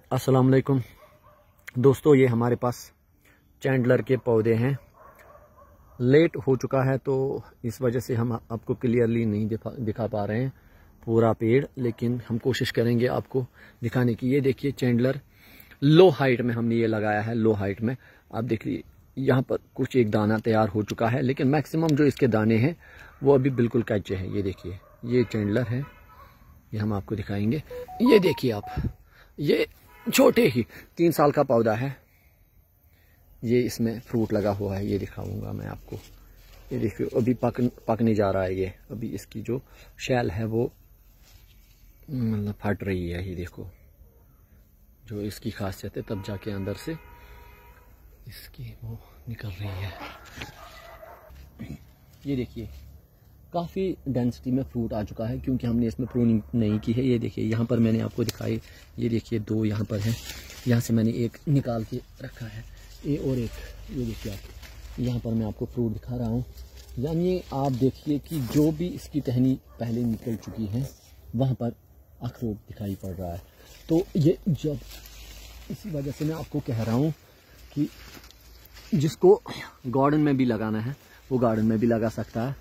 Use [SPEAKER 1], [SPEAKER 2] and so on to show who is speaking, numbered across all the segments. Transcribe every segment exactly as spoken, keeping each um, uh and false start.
[SPEAKER 1] अस्सलाम वालेकुम दोस्तों, ये हमारे पास चैंडलर के पौधे हैं। लेट हो चुका है तो इस वजह से हम आपको क्लियरली नहीं दिखा दिखा पा रहे हैं पूरा पेड़, लेकिन हम कोशिश करेंगे आपको दिखाने की। ये देखिए चैंडलर लो हाइट में हमने ये लगाया है। लो हाइट में आप देखिए यहाँ पर कुछ एक दाना तैयार हो चुका है, लेकिन मैक्सिमम जो इसके दाने हैं वो अभी बिल्कुल कच्चे हैं। ये देखिए ये चैंडलर है, ये हम आपको दिखाएंगे। ये देखिए आप, ये छोटे ही तीन साल का पौधा है। ये इसमें फ्रूट लगा हुआ है, ये दिखाऊंगा मैं आपको। ये देखिए अभी पक पकने जा रहा है। ये अभी इसकी जो शैल है वो मतलब फट रही है। ये देखो जो इसकी खासियत है, तब जाके अंदर से इसकी वो निकल रही है। ये देखिए काफ़ी डेंसिटी में फ्रूट आ चुका है, क्योंकि हमने इसमें प्रूनिंग नहीं की है। ये देखिए यहाँ पर मैंने आपको दिखाई, ये देखिए दो यहाँ पर हैं, यहाँ से मैंने एक निकाल के रखा है, ये और एक। ये देखिए आप, यहाँ पर मैं आपको फ्रूट दिखा रहा हूँ। यानी आप देखिए कि जो भी इसकी टहनी पहले निकल चुकी है वहाँ पर अखरोट दिखाई पड़ रहा है। तो ये जब इसी वजह से मैं आपको कह रहा हूँ कि जिसको गार्डन में भी लगाना है वो गार्डन में भी लगा सकता है।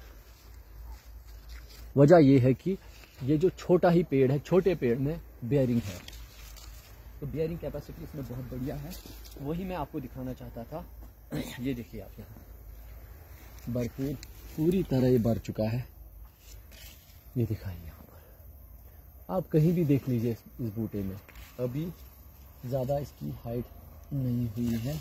[SPEAKER 1] वजह यह है कि ये जो छोटा ही पेड़ है, छोटे पेड़ में बेयरिंग है, तो बेयरिंग कैपेसिटी इसमें बहुत बढ़िया है। वही मैं आपको दिखाना चाहता था। ये देखिए आप, यहाँ भरपूर पूरी तरह ये भर चुका है। ये दिखाइए यहाँ पर, आप कहीं भी देख लीजिए इस, इस बूटे में अभी ज़्यादा इसकी हाइट नहीं हुई है।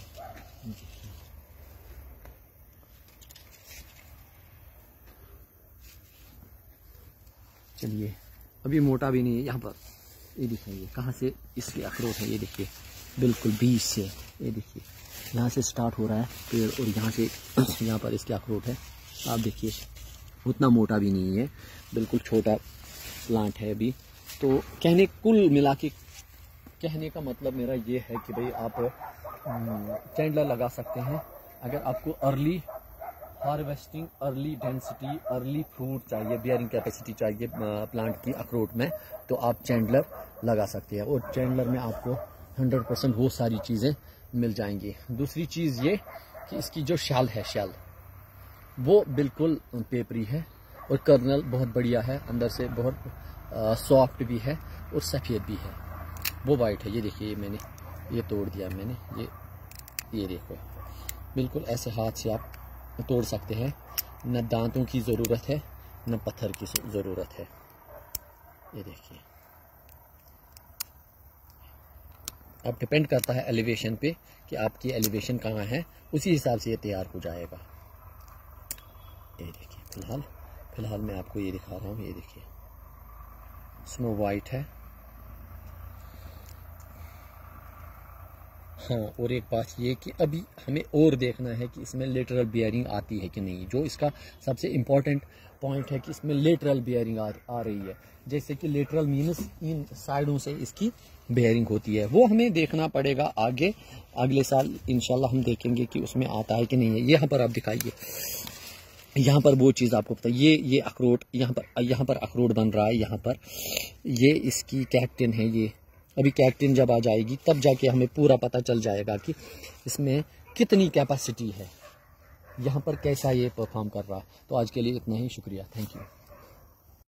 [SPEAKER 1] चलिए अभी मोटा भी नहीं है यहाँ पर। ये दिखाइए कहाँ से इसके अखरोट है। ये देखिए बिल्कुल बीज से, ये देखिए यहाँ से स्टार्ट हो रहा है पेड़ और यहाँ से यहाँ पर इसके अखरोट है। आप देखिए उतना मोटा भी नहीं है, बिल्कुल छोटा प्लांट है अभी। तो कहने कुल मिला के कहने का मतलब मेरा ये है कि भाई आप चैंडलर लगा सकते हैं अगर आपको early harvesting, early density, early fruit चाहिए, बियरिंग कैपेसिटी चाहिए प्लांट की अखरोट में, तो आप चैंडलर लगा सकते हैं। और चैंडलर में आपको हंड्रेड परसेंट वो सारी चीज़ें मिल जाएंगी। दूसरी चीज़ ये कि इसकी जो शैल है, शैल वो बिल्कुल पेपरी है और कर्नल बहुत बढ़िया है, अंदर से बहुत सॉफ्ट भी है और सफ़ेद भी है, वो वाइट है। ये देखिए ये मैंने ये तोड़ दिया मैंने, ये ये देखो बिल्कुल ऐसे हाथ से आप तोड़ सकते हैं। न दांतों की ज़रूरत है न पत्थर की ज़रूरत है। ये देखिए अब डिपेंड करता है एलिवेशन पे कि आपकी एलिवेशन कहाँ है, उसी हिसाब से ये तैयार हो जाएगा। ये देखिए फिलहाल फिलहाल मैं आपको ये दिखा रहा हूँ। ये देखिए स्नो वाइट है। हाँ, और एक बात ये कि अभी हमें और देखना है कि इसमें लेटरल बियरिंग आती है कि नहीं। जो इसका सबसे इम्पॉर्टेंट पॉइंट है कि इसमें लेटरल बियरिंग आ, आ रही है। जैसे कि लेटरल मीन्स इन साइडों से इसकी बियरिंग होती है, वो हमें देखना पड़ेगा आगे। अगले साल इंशाल्लाह हम देखेंगे कि उसमें आता है कि नहीं है। यहाँ पर आप दिखाइए, यहाँ पर वो चीज़ आपको पता, ये ये अखरोट यहाँ पर यहाँ पर अखरोट बन रहा है। यहाँ पर ये इसकी कैक्टिन है। ये अभी कैक्टिन जब आ जाएगी तब जाके हमें पूरा पता चल जाएगा कि इसमें कितनी कैपेसिटी है, यहाँ पर कैसा ये परफॉर्म कर रहा है। तो आज के लिए इतना ही, शुक्रिया, थैंक यू।